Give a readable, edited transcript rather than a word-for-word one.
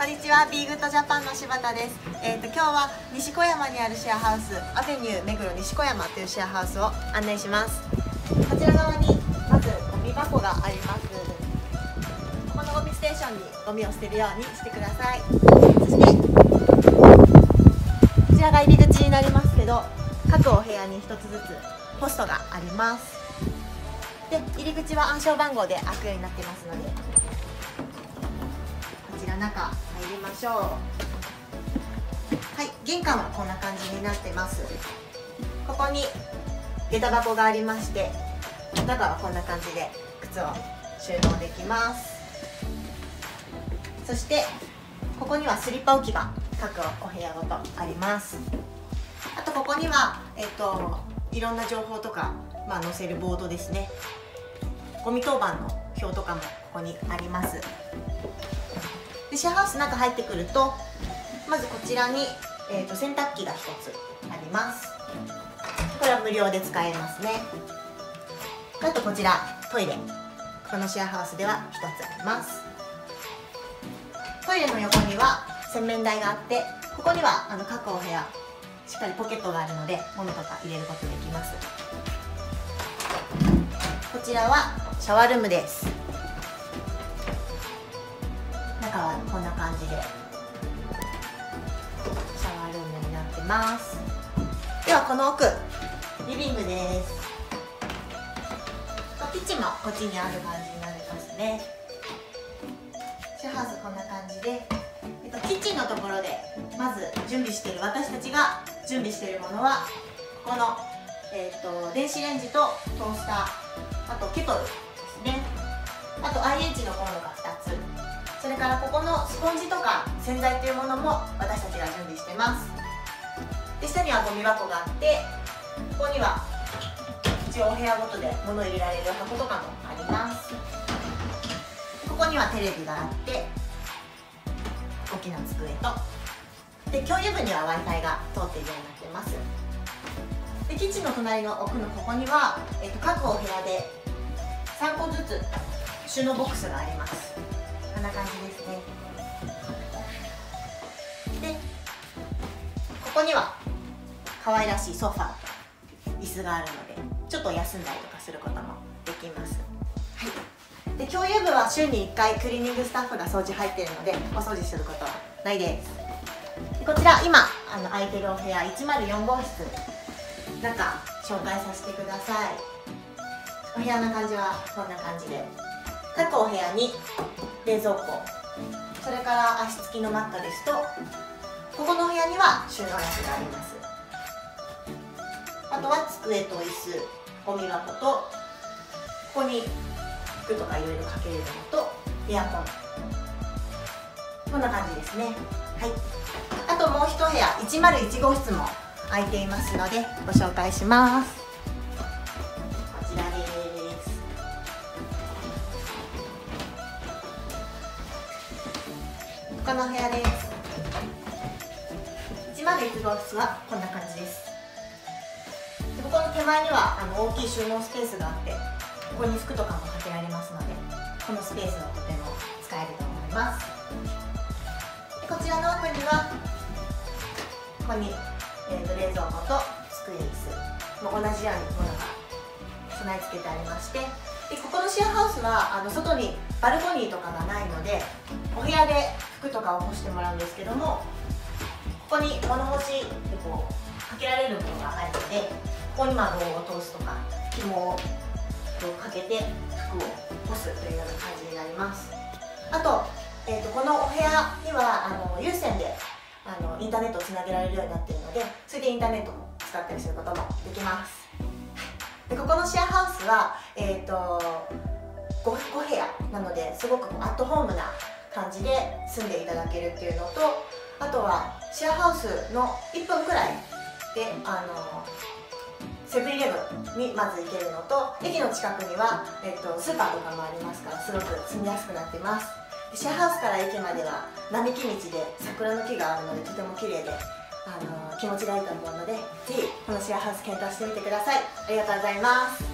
こんにちは、ビーグッドジャパンの柴田です。今日は西小山にあるシェアハウス、アベニュー目黒西小山というシェアハウスを案内します。こちら側にまずゴミ箱があります。ここのゴミステーションにゴミを捨てるようにしてください。そしてこちらが入り口になりますけど、各お部屋に1つずつポストがあります。で、入り口は暗証番号で開くようになっていますので、こちら中入りましょう。はい、玄関はこんな感じになってます。ここに下駄箱がありまして、中はこんな感じで靴を収納できます。そしてここにはスリッパ置き場、各お部屋ごとあります。あとここにはいろんな情報とか、載せるボードですね。ゴミ当番の表とかもここにあります。で、シェアハウス中入ってくると、まずこちらに、洗濯機が1つあります。これは無料で使えますね。あとこちらトイレ、このシェアハウスでは1つあります。トイレの横には洗面台があって、ここには各お部屋しっかりポケットがあるので物とか入れることできます。こちらはシャワールームです。中はこんな感じでシャワールームになってます。ではこの奥、リビングです。キッチンもこっちにある感じになりますね。シェアハウスこんな感じで、キッチンのところでまず準備している、私たちが準備しているものはここの、電子レンジとトースター、あとケトルですね。あと IH のコンロが2つ、それからここのスポンジとか洗剤というものも私たちが準備してます。で、下にはゴミ箱があって、ここには一応お部屋ごとで物を入れられる箱とかもあります。ここにはテレビがあって、大きな机と、で共有部には Wi-Fi が通っているようになっています。で、キッチンの隣の奥のここには、各お部屋で3個ずつ収納ボックスがあります。こんな感じですね。で、ここには可愛らしいソファーと椅子があるので、ちょっと休んだりとかすることもできます。はい。で、共有部は週に1回クリーニングスタッフが掃除入っているので、お掃除することはないです。で、こちら今空いてるお部屋104号室、中紹介させてください。お部屋の感じはこんな感じで、各お部屋に冷蔵庫、それから足つきのマットレスと、ここのお部屋には収納ラックがあります。あとは机と椅子、ゴミ箱と、ここに服とかいろいろかけれるのとエアコン、こんな感じですね。はい。あともう一部屋101号室も空いていますのでご紹介します。こちらです。このお部屋です。101号室はこんな感じです。で、ここの手前には大きい収納スペースがあって、ここに服とかもかけられますので、このスペースはとても使えると思います。で、こちらの奥にはここに、冷蔵庫と机、椅子も同じようにものが備え付けてありまして、でここのシェアハウスは外にバルコニーとかがないので、お部屋で服とかを干してもらうんですけども、ここに物干しでこうかけられるものがあるので、ここにローを通すとか紐をかけて服を干すというような感じになります。あと、このお部屋には有線でインターネットをつなげられるようになっているので、それでインターネットも使ったりすることもできます。で、ここのシェアハウスは、5部屋なので、すごくアットホームな感じで住んでいただけるっていうのと、あとはシェアハウスの1分くらいでセブンイレブンにまず行けるのと、駅の近くには、スーパーとかもありますから、すごく住みやすくなっています。シェアハウスから駅までは並木道で桜の木があるので、とても綺麗で気持ちがいいと思うので、ぜひこのシェアハウス検討してみてください。ありがとうございます。